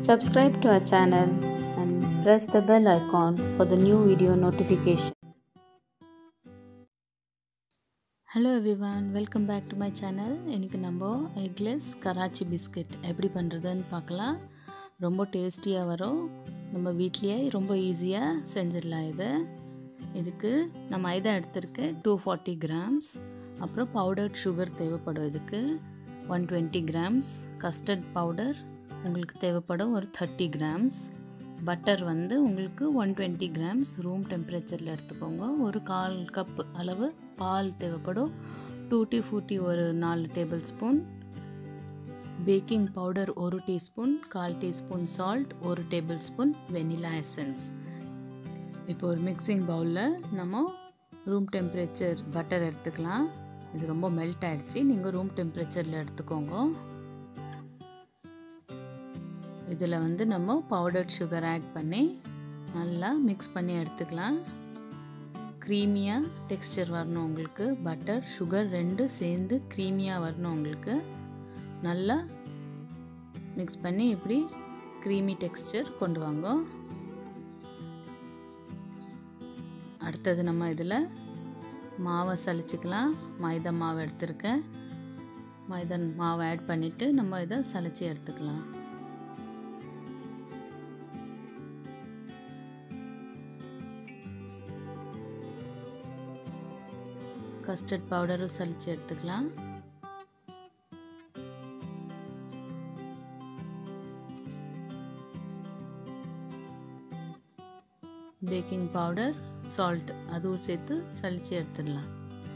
Subscribe to our channel and press the bell icon for the new video notification. Hello everyone, welcome back to my channel. இன்னைக்கு நம்ம Eggless Karachi Biscuit எப்படி பண்றதுன்னு பார்க்கலாம். ரொம்ப டேஸ்டியா வரும். நம்ம வீட்லயே ரொம்ப ஈஸியா செஞ்சிடலாம் இது. இதுக்கு நான் மைதா எடுத்துர்க்கேன் 240 grams. அப்புறம் powdered sugar தேவைப்படும் இதுக்கு 120 grams. Custard powder உங்களுக்கு தேவைப்படும் ஒரு 30 grams. பட்டர் வந்து உங்களுக்கு 120 grams ரூம் டெம்பரேச்சரில் எடுத்துக்கோங்க. ஒரு 1/4 கப் அளவு பால் தேவைப்படும். டூட்டி ஃப்ரூட்டி ஒரு 4 tablespoon. Baking powder 1 teaspoon, 1/4 teaspoon salt, 1 tablespoon vanilla essence. இப்போ ஒரு மிக்சிங் பவுலில் நம்ம ரூம் டெம்பரேச்சர் பட்டர் எடுத்துக்கலாம். இது ரொம்ப மெல்ட் ஆகிடுச்சு, நீங்கள் ரூம் டெம்பரேச்சரில் எடுத்துக்கோங்க. இதில் வந்து நம்ம பவுடர்ட் சுகர் ஆட் பண்ணி நல்லா மிக்ஸ் பண்ணி எடுத்துக்கலாம். க்ரீமியாக டெக்ஸ்சர் வரணும் உங்களுக்கு. பட்டர் சுகர் ரெண்டும் சேர்ந்து க்ரீமியாக வரணும் உங்களுக்கு. நல்லா மிக்ஸ் பண்ணி இப்படி க்ரீமி டெக்ஸ்சர் கொண்டு வாங்க. அடுத்தது நம்ம இதில் மாவை சலிச்சுக்கலாம். மைதா மாவு எடுத்துருக்கேன். மைதா மாவை ஆட் பண்ணிவிட்டு நம்ம இதை சலிச்சு எடுத்துக்கலாம். கஸ்டர்ட் பவுடரும் சலிச்சு எடுத்துக்கலாம். பேக்கிங் பவுடர், சால்ட் அதுவும் சேர்த்து சலிச்சு எடுத்துடலாம்.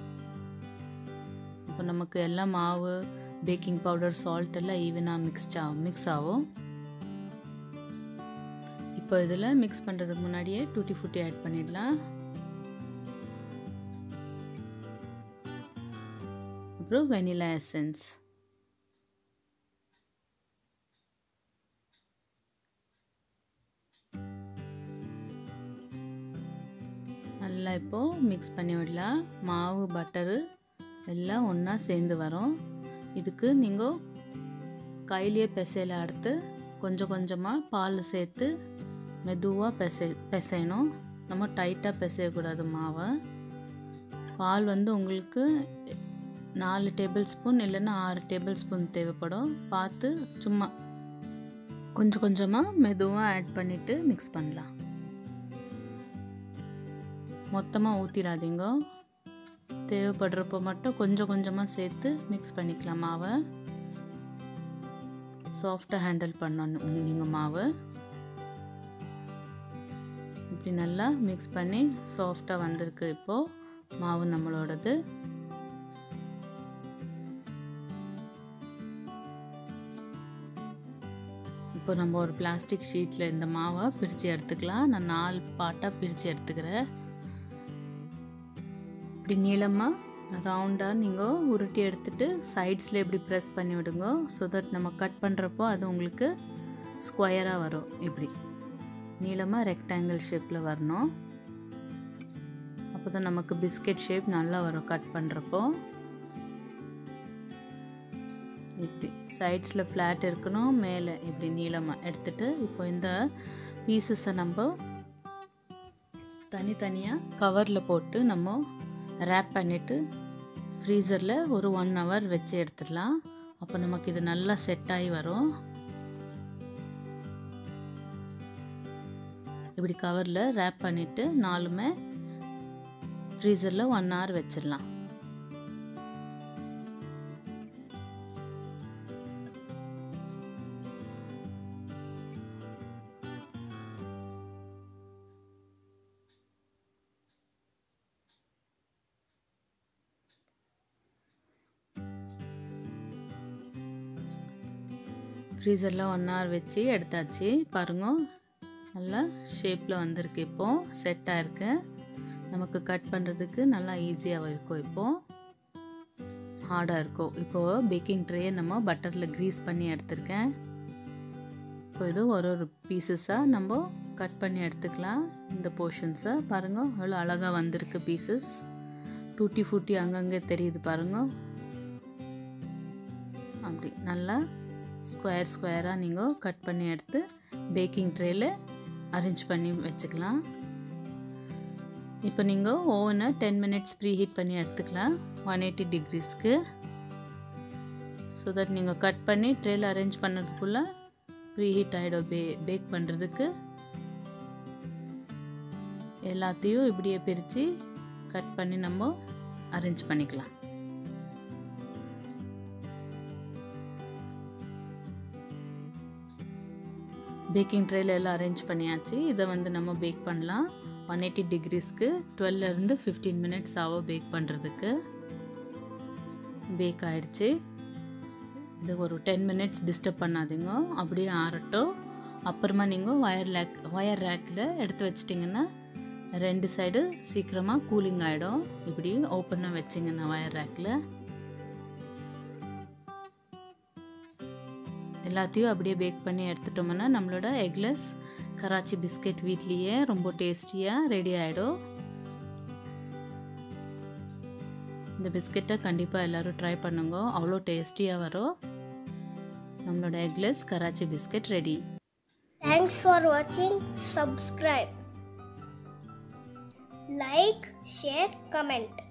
இப்போ நமக்கு எல்லா மாவு, பேக்கிங் பவுடர், சால்ட் எல்லாம் ஈவனாக மிக்ஸ் ஆகும். இப்போ இதில் மிக்ஸ் பண்ணுறதுக்கு முன்னாடியே டூட்டி ஃப்ரூட்டி ஆட் பண்ணிடலாம். அப்புறம் வெனிலா எசன்ஸ். நல்லா இப்போது மிக்ஸ் பண்ணி விடலாம். மாவு, பட்டரு எல்லாம் ஒன்றா சேர்ந்து வரும். இதுக்கு நீங்கள் கையிலேயே பிசையில அடுத்து கொஞ்சம் கொஞ்சமாக பால் சேர்த்து மெதுவாக பிசையணும். நம்ம டைட்டாக பிசையக்கூடாது மாவை. பால் வந்து உங்களுக்கு 4 டேபிள் ஸ்பூன் இல்லைன்னா 6 டேபிள் ஸ்பூன் தேவைப்படும். பார்த்து சும்மா கொஞ்சம் கொஞ்சமாக மெதுவாக ஆட் பண்ணிவிட்டு மிக்ஸ் பண்ணலாம். மொத்தமாக ஊற்றிடாதீங்க. தேவைப்படுறப்போ மட்டும் கொஞ்சம் கொஞ்சமாக சேர்த்து மிக்ஸ் பண்ணிக்கலாம். மாவை சாஃப்டாக ஹேண்டில் பண்ணணும் நீங்கள் மாவு. இப்படி நல்லா மிக்ஸ் பண்ணி சாஃப்டாக வந்திருக்கு இப்போது மாவு நம்மளோடது. இப்போ நம்ம ஒரு பிளாஸ்டிக் ஷீட்டில் இந்த மாவை பிரித்து எடுத்துக்கலாம். நான் 4 பார்ட்டாக பிரித்து எடுத்துக்கிறேன். இப்படி நீளமாக ரவுண்டாக நீங்கள் உருட்டி எடுத்துகிட்டு சைட்ஸில் இப்படி ப்ரெஸ் பண்ணி விடுங்க. ஸோ தட் நம்ம கட் பண்ணுறப்போ அது உங்களுக்கு ஸ்கொயராக வரும். இப்படி நீளமாக ரெக்டாங்கிள் ஷேப்பில் வரணும். அப்போ தான் நமக்கு பிஸ்கெட் ஷேப் நல்லா வரும் கட் பண்ணுறப்போ. இப்படி சைட்ஸில் ஃப்ளாட் இருக்கணும், மேலே இப்படி நீளமாக எடுத்துகிட்டு இப்போ இந்த பீசஸை நம்ம தனித்தனியாக கவரில் போட்டு நம்ம ரேப் பண்ணிவிட்டு ஃப்ரீசரில் ஒரு 1 hour வச்சு எடுத்துடலாம். அப்போ நமக்கு இது நல்லா செட் ஆகி வரும். இப்படி கவரில் ரேப் பண்ணிவிட்டு 4மே ஃப்ரீசரில் 1 hour வச்சிடலாம். ஃப்ரீசரில் 1 hour வச்சு எடுத்தாச்சு. பாருங்க நல்லா ஷேப்பில் வந்திருக்கு. இப்போது செட் ஆகிருக்கு. நமக்கு கட் பண்ணுறதுக்கு நல்லா ஈஸியாக இருக்கும். இப்போது ஹார்டாக இருக்கும். இப்போது பேக்கிங் ட்ரேயை நம்ம பட்டரில் க்ரீஸ் பண்ணி எடுத்துருக்கேன். இப்போ இது ஒரு பீசஸாக நம்ம கட் பண்ணி எடுத்துக்கலாம். இந்த போர்ஷன்ஸை பாருங்கள் அவ்வளோ அழகாக வந்திருக்கு பீசஸ். டூட்டி ஃப்ரூட்டி அங்கங்கே தெரியுது பாருங்கள். அப்படி நல்லா ஸ்கொயராக நீங்கள் கட் பண்ணி எடுத்து பேக்கிங் ட்ரேயில் அரேஞ்ச் பண்ணி வச்சுக்கலாம். இப்போ நீங்கள் ஓவனை 10 மினிட்ஸ் ப்ரீஹீட் பண்ணி எடுத்துக்கலாம் 180 டிகிரிஸ்க்கு. ஸோ தட் நீங்கள் கட் பண்ணி ட்ரேயில் அரேஞ்ச் பண்ணுறதுக்குள்ளே ப்ரீஹீட் ஆகிடும். பேக் பண்ணுறதுக்கு எல்லாத்தையும் இப்படியே பிரித்து கட் பண்ணி நம்ம அரேஞ்ச் பண்ணிக்கலாம். பேக்கிங் ட்ரேயில் எல்லாம் அரேஞ்ச் பண்ணியாச்சு. இதை வந்து நம்ம பேக் பண்ணலாம் 180 டிகிரிஸ்க்கு 12 to 15 மினிட்ஸ் ஆகும் பேக் பண்ணுறதுக்கு. பேக் ஆகிடுச்சு. இது ஒரு 10 மினிட்ஸ் டிஸ்டர்ப் பண்ணாதீங்க, அப்படியே ஆறட்டும். அப்புறமா நீங்கள் ஒயர் ரேக்கில் எடுத்து வச்சிட்டிங்கன்னா 2 சைடு சீக்கிரமாக கூலிங் ஆகிடும். இப்படி ஓப்பனாக வச்சிங்கன்னா ஒயர் ரேக்கில் எல்லாத்தையும் அப்படியே பேக் பண்ணி எடுத்துட்டோம்னா நம்மளோட எக்லெஸ் கராச்சி பிஸ்கெட் வீட்லேயே ரொம்ப டேஸ்டியாக ரெடி ஆகிடும். இந்த பிஸ்கெட்டை கண்டிப்பாக எல்லோரும் ட்ரை பண்ணுங்க, அவ்வளோ டேஸ்டியாக வரும். நம்மளோட eggless Karachi biscuit ready. Thanks for watching. Subscribe, like, share, comment.